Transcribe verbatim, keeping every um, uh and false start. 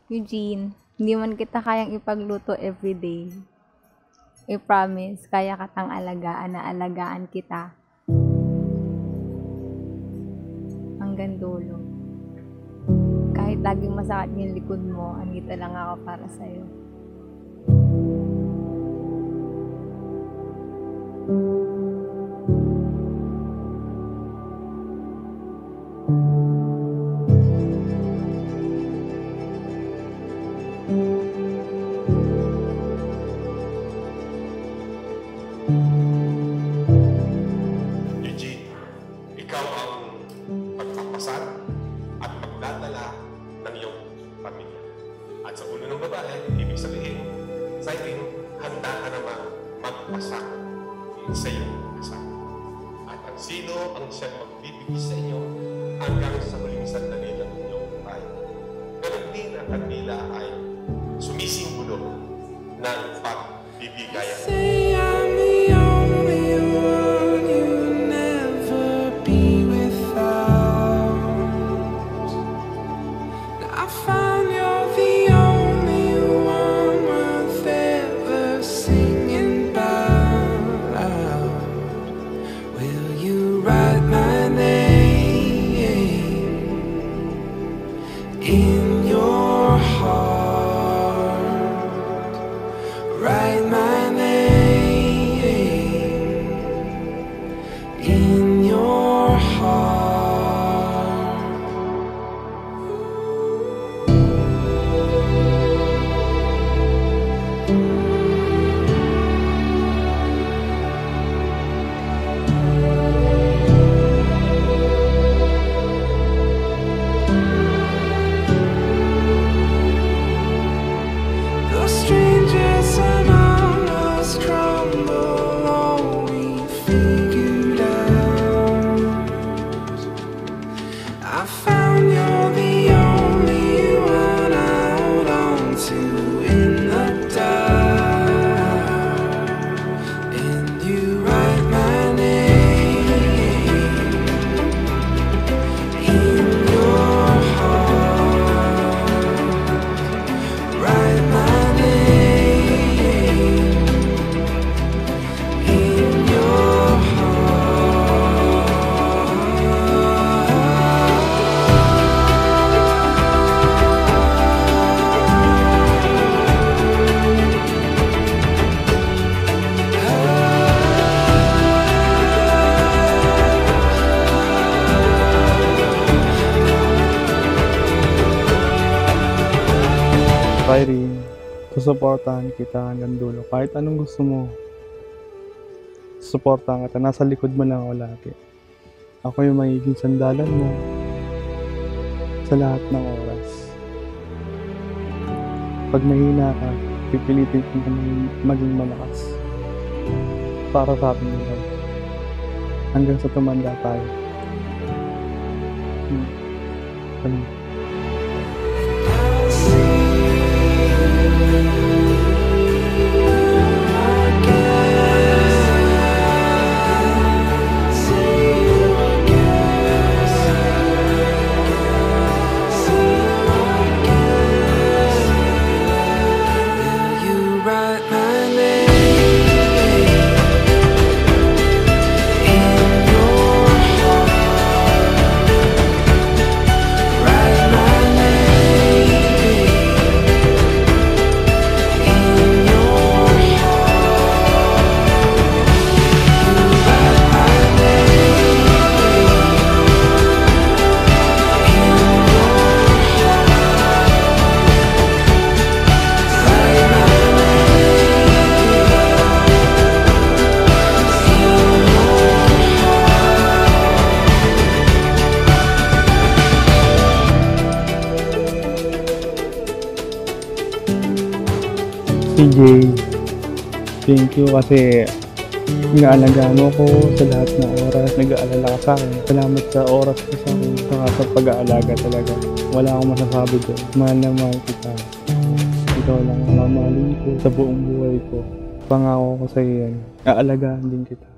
Eugene, hindi man kita kayang ipagluto everyday. I promise, kaya katang alagaan na alagaan kita. Hanggang dulo. Kahit laging masakit yung likod mo, andito lang ako para sa'yo. Eugene, ikaw ang pagpapasal at magdadala ng iyong pamilya. At sa ulo ng babae, ibig sabihin, sa atin, handa ka naman magpasak sa iyong kasal. At ang sino ang siyang magbibigay sa inyo hanggang sa huling sandali ng inyong buhay. Pero hindi na kanila ay sumisimbolo ng pagbibigayan. Say I'm the only one you'll never be without. Now I found you're the only one worth ever singing about. Will you write my name in your heart? Write my name in your heart. The strangers among us crumble, all we figured out. I found you're the only one I hold on to in the dark. And you write my name in your heart. Write my name in your Kyrie, susuportahan kita hanggang dulo. Kahit anong gusto mo, susuportahan kita. Nasa likod mo lang ako lagi. Ako yung magiging sandalan mo sa lahat ng oras. Pag mahina ka, pipilitin ko na maging malakas. Para sa atin nila. Hanggang sa tumanda tayo. Hmm. Ganun. C J, thank you kasi nag-aalaga mo ko sa lahat ng oras, nag-aalala ka sa akin. Salamat sa oras ko sa akin, saka sa pag-aalaga talaga. Wala akong masasabi doon. Mahal na mahal kita. Ikaw lang ang mamahalin ko sa buong buhay ko. Pangako ko sa iyo yan. Aalagaan din kita.